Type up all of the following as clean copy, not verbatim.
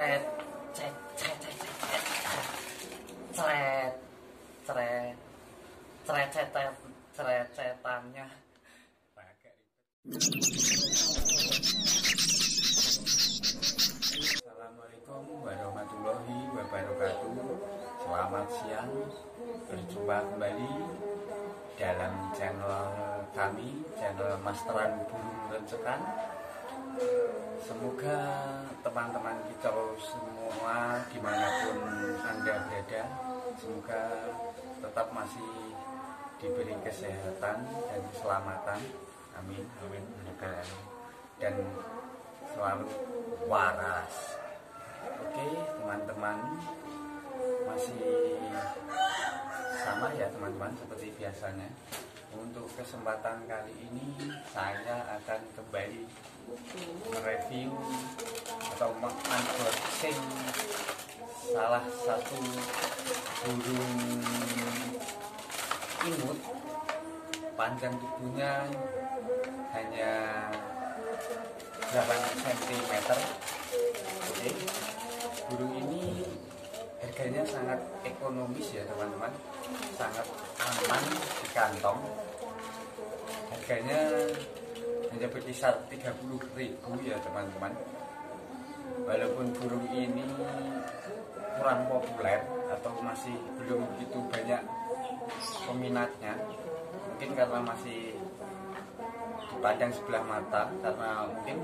Cet, cet, cet, cet, cet, ceret, ceret, ceret, ceret, ceret, cetannya. Assalamualaikum warahmatullahi wabarakatuh. Selamat siang. Berjumpa kembali dalam channel kami, channel Masteran Burung Rencekan. Semoga teman-teman kita semua dimanapun Anda berada, semoga tetap masih diberi kesehatan dan keselamatan. Amin, amin, dan selalu waras. Oke, teman-teman, masih sama ya teman-teman seperti biasanya. Untuk kesempatan kali ini saya akan kembali mereview atau unboxing salah satu burung imut. Panjang tubuhnya hanya 8 cm. Oke, burung ini harganya sangat ekonomis ya teman-teman, sangat aman di kantong. Harganya hanya berkisar 30.000 ya teman-teman. Walaupun burung ini kurang populer atau masih belum begitu banyak peminatnya, mungkin karena masih dipandang sebelah mata, karena mungkin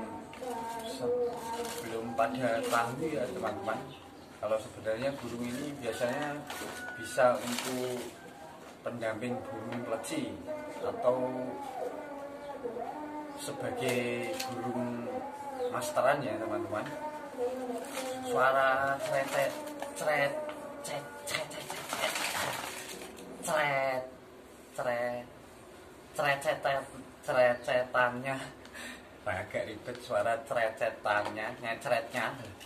belum pada tahu ya teman-teman, kalau sebenarnya burung ini biasanya bisa untuk pendamping burung pleci atau sebagai burung masteran ya teman-teman. Suara ceret, ceret, ceret, ceret, ceret, ceret, ceret, ceret, cetannya agak ribet. Suara ceret-cetannya, nyeceretnya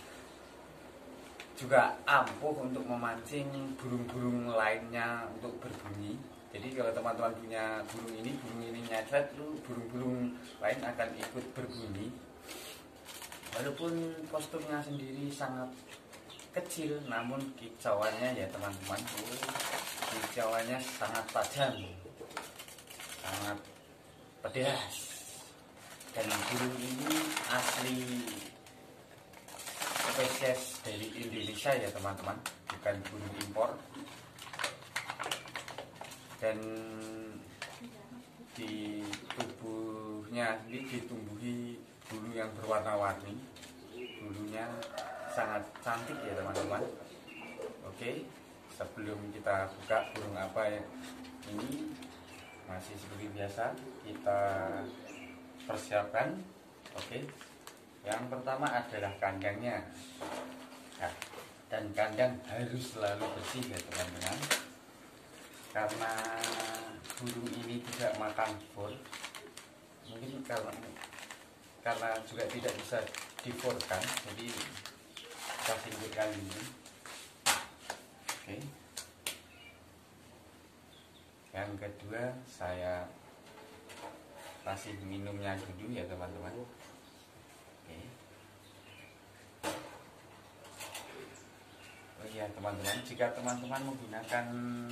juga ampuh untuk memancing burung-burung lainnya untuk berbunyi. Jadi kalau teman-teman punya burung ini nyecret, burung-burung lain akan ikut berbunyi. Walaupun kostumnya sendiri sangat kecil, namun kicauannya ya teman-teman, kicauannya sangat tajam, sangat pedas. Dan burung ini asli spesies dari Indonesia ya teman-teman, bukan burung impor. Dan di tubuhnya ini ditumbuhi bulu yang berwarna-warni. Bulunya sangat cantik ya teman-teman. Oke, sebelum kita buka burung apa ya ini, masih seperti biasa kita persiapkan. Oke, yang pertama adalah kandangnya. Nah, dan kandang harus selalu bersih ya teman-teman, karena burung ini tidak makan fur. Mungkin karena juga tidak bisa difurkan, jadi kita singkirkan ini. Oke, yang kedua saya kasih minumnya dulu ya teman-teman. Oke. Oh iya teman-teman, jika teman-teman menggunakan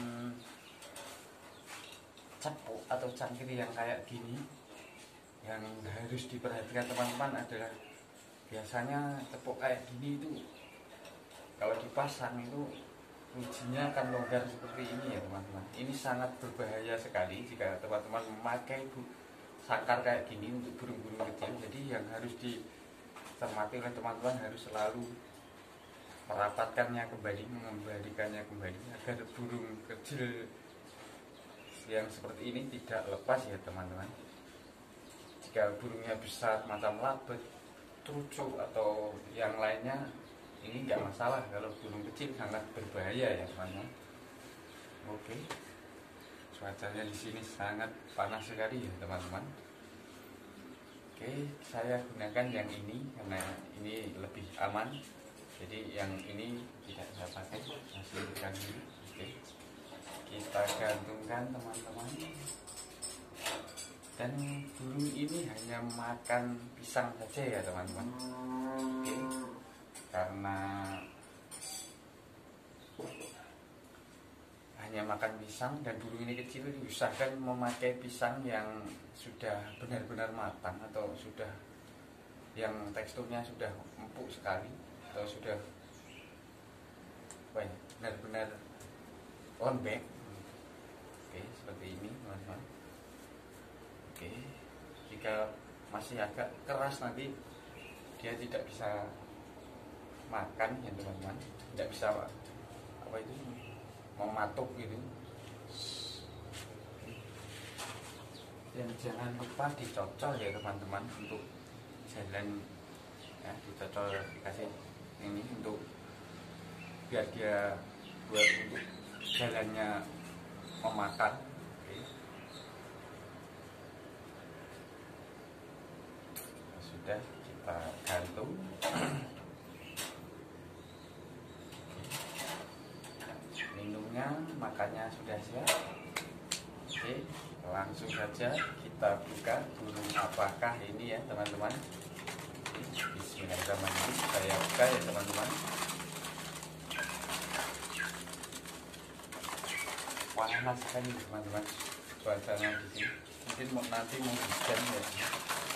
cepuk atau cangkir yang kayak gini, yang harus diperhatikan teman-teman adalah biasanya cepuk kayak gini itu kalau dipasang itu ujinya akan longgar seperti ini ya teman-teman. Ini sangat berbahaya sekali jika teman-teman memakai sangkar kayak gini untuk burung-burung kecil. Jadi yang harus dicermati oleh teman-teman, harus selalu merapatkannya kembali, mengembalikannya kembali agar burung kecil yang seperti ini tidak lepas ya teman-teman. Jika burungnya besar macam labet, trucuk atau yang lainnya, ini nggak masalah. Kalau burung kecil sangat berbahaya ya teman-teman. Oke, cuacanya di sini sangat panas sekali ya teman-teman. Oke, saya gunakan yang ini karena ini lebih aman. Jadi yang ini tidak saya pakai, masih dulu. Oke, kita gantungkan teman-teman. Dan burung ini hanya makan pisang saja ya teman-teman. Oke, karena karena hanya makan pisang dan burung ini kecil, diusahakan memakai pisang yang sudah benar-benar matang atau sudah yang teksturnya sudah empuk sekali atau sudah benar-benar lembek. Oke, seperti ini teman-teman. Oke, jika masih agak keras nanti dia tidak bisa makan ya teman-teman, tidak bisa apa itu mematuk gitu. Dan jangan lupa dicocol ya teman-teman untuk jalan ya, dicocol dikasih ini untuk biar dia buat untuk jalannya memakan. Oke. Sudah kita gantung. Minumnya, makannya sudah siap. Oke, langsung saja kita buka burung apakah ini ya teman-teman. Bismillahirrahmanirrahim. Saya buka ya teman-teman. Panas sekali teman-teman cuacanya di sini. Mungkin nanti mau hujan ya.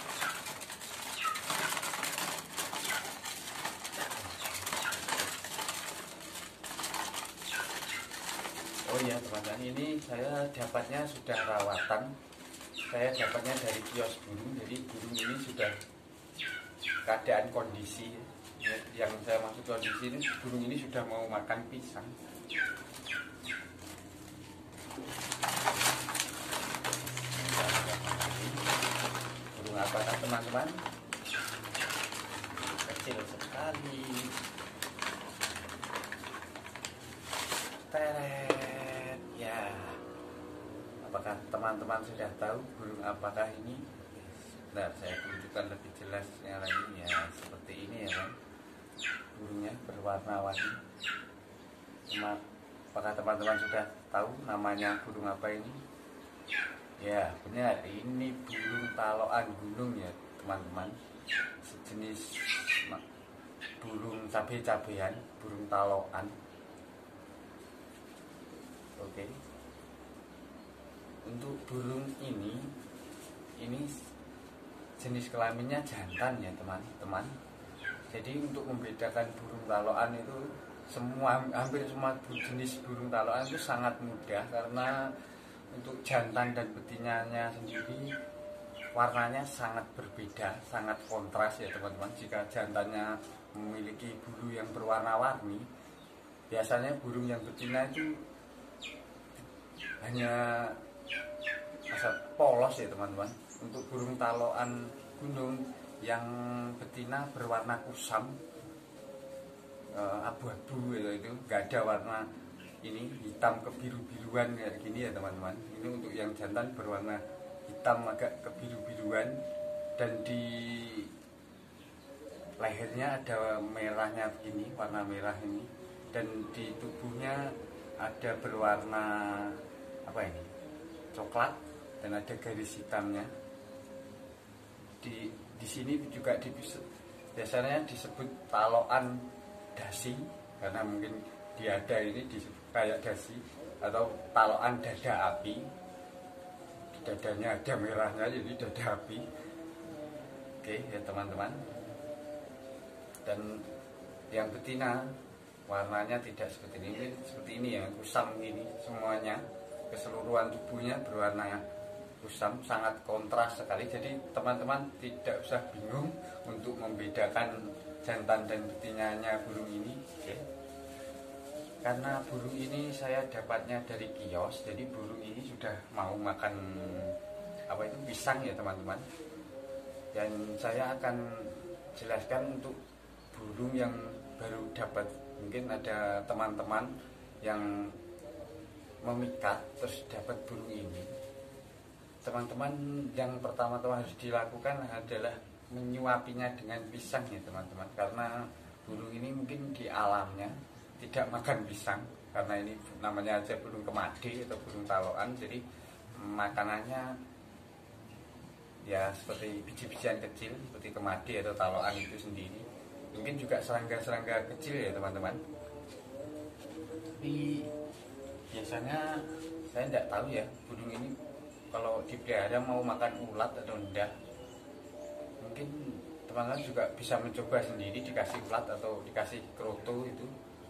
Oh ya teman-teman, ini saya dapatnya sudah rawatan. Saya dapatnya dari kios burung. Jadi burung ini sudah keadaan kondisi ya. Yang saya maksud kondisi ini, burung ini sudah mau makan pisang. Burung apakah teman-teman? Kecil sekali. Teret ya. Apakah teman-teman sudah tahu burung apakah ini? Bentar, saya tunjukkan lebih jelasnya lagi ya. Seperti ini ya kan. Burungnya berwarna-warni. Apakah teman-teman sudah tahu namanya burung apa ini? Ya benar, ini burung taloan gunung ya teman-teman. Sejenis burung cabai-cabean, burung taloan. Oke. Untuk burung ini jenis kelaminnya jantan ya teman-teman. Jadi untuk membedakan burung taloan itu hampir semua jenis burung taloan itu sangat mudah, karena untuk jantan dan betinanya sendiri warnanya sangat berbeda, sangat kontras ya teman-teman. Jika jantannya memiliki bulu yang berwarna-warni, biasanya burung yang betina itu hanya asal polos ya teman-teman. Untuk burung taloan gunung yang betina berwarna kusam, abu-abu itu nggak ada warna ini hitam kebiru-biruan kayak gini ya teman-teman. Ini untuk yang jantan berwarna hitam agak kebiru-biruan, dan di lehernya ada merahnya begini, warna merah ini, dan di tubuhnya ada berwarna apa ini, coklat, dan ada garis hitamnya. Di sini juga biasanya disebut taloan dasi, karena mungkin diada ini disebut kayak dasi, atau taloan dada api. Di dadanya ada merahnya, jadi dada api. Oke ya teman-teman. Dan yang betina warnanya tidak seperti ini, seperti ini ya, kusam ini semuanya. Keseluruhan tubuhnya berwarna kusam, sangat kontras sekali. Jadi teman-teman tidak usah bingung untuk membedakan jantan dan betinanya burung ini. Oke. Karena burung ini saya dapatnya dari kios, jadi burung ini sudah mau makan apa itu pisang ya teman-teman. Dan saya akan jelaskan untuk burung yang baru dapat. Mungkin ada teman-teman yang memikat terus dapat burung ini. Teman-teman, yang pertama-tama harus dilakukan adalah menyuapinya dengan pisang ya teman-teman. Karena burung ini mungkin di alamnya tidak makan pisang, karena ini namanya aja burung kemadi atau burung taloan. Jadi makanannya ya seperti biji-bijian kecil seperti kemadi atau taloan itu sendiri. mungkin juga serangga-serangga kecil ya teman-teman. Tapi biasanya saya tidak tahu ya burung ini kalau dipelihara mau makan ulat atau enggak. Mungkin teman-teman juga bisa mencoba sendiri, dikasih ulat atau dikasih kroto itu.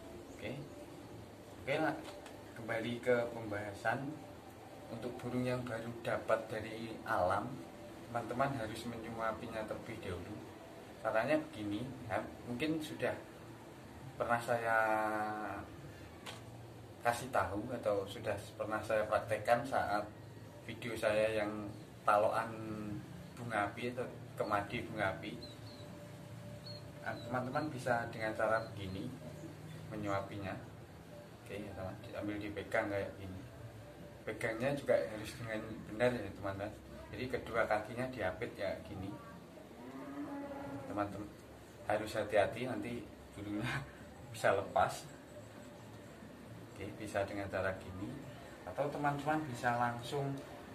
Oke lah, kembali ke pembahasan. Untuk burung yang baru dapat dari alam, teman-teman harus menyuapinya terlebih dahulu. Caranya begini ya, mungkin sudah pernah saya kasih tahu atau sudah pernah saya praktekkan saat video saya yang taloan bunga api atau kemadi bunga api. Nah, teman-teman bisa dengan cara begini menyuapinya. Oke ya teman, diambil dipegang kayak gini. Pegangnya juga harus dengan benar ya teman-teman. Jadi kedua kakinya diapit ya gini. Teman-teman harus hati-hati, nanti burungnya bisa lepas. Oke, bisa dengan cara gini. Atau teman-teman bisa langsung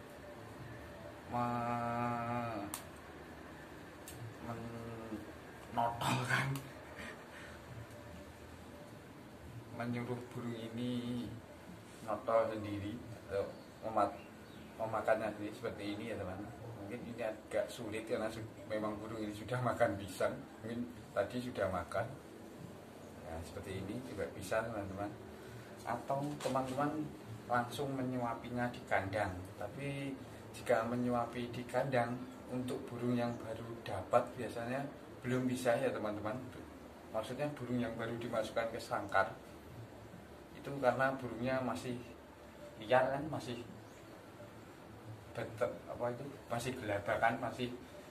menotolkan, menyuruh burung ini notol sendiri atau memakannya sendiri seperti ini ya teman. Mungkin ini agak sulit karena memang burung ini sudah makan pisang, mungkin tadi sudah makan ya, seperti ini juga bisa teman-teman. Atau teman-teman langsung menyuapinya di kandang. Tapi jika menyuapi di kandang untuk burung yang baru dapat biasanya belum bisa ya teman-teman. Maksudnya burung yang baru dimasukkan ke sangkar itu karena burungnya masih liar kan, masih masih gelabakan, masih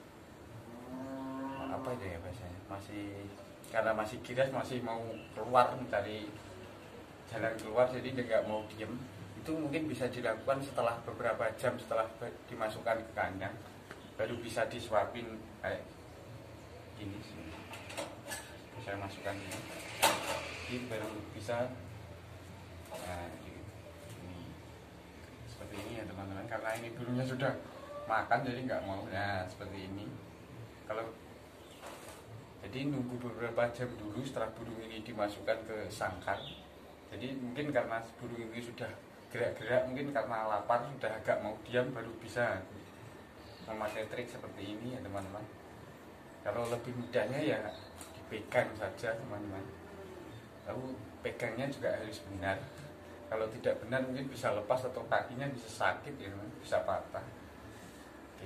apa itu ya bahasanya, masih karena masih giras, masih mau keluar mencari jalan keluar, jadi dia nggak mau diem. Itu mungkin bisa dilakukan setelah beberapa jam setelah dimasukkan ke kandang, baru bisa disuapin kayak gini sih. Saya masukkan ini baru bisa. Nah, ini seperti ini ya teman-teman, karena ini burungnya sudah makan jadi nggak mau. Nah seperti ini. Kalau jadi nunggu beberapa jam dulu setelah burung ini dimasukkan ke sangkar. Jadi mungkin karena burung ini sudah gerak-gerak, mungkin karena lapar sudah agak mau diam, baru bisa memakai trik seperti ini ya teman-teman. Kalau lebih mudahnya ya dipegang saja teman-teman. Lalu pegangnya juga harus benar. Kalau tidak benar mungkin bisa lepas atau kakinya bisa sakit ya teman, bisa patah. Oke.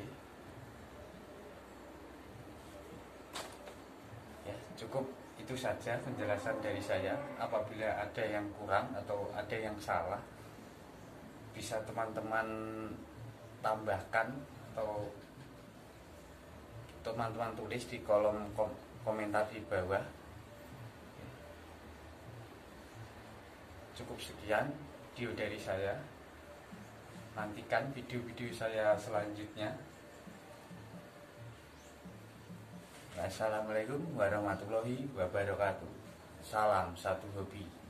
Ya, cukup itu saja penjelasan dari saya. Apabila ada yang kurang atau ada yang salah, bisa teman-teman tambahkan atau teman-teman tulis di kolom komentar di bawah. Cukup sekian video dari saya. Nantikan video-video saya selanjutnya. Assalamualaikum warahmatullahi wabarakatuh. Salam satu hobi.